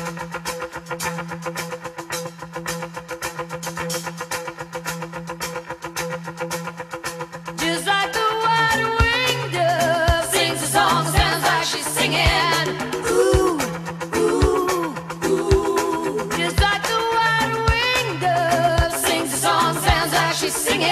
Just like the white-winged dove sings a song, sounds like she's singing. Ooh, ooh, ooh. Just like the white-winged dove sings a song, sounds like she's singing.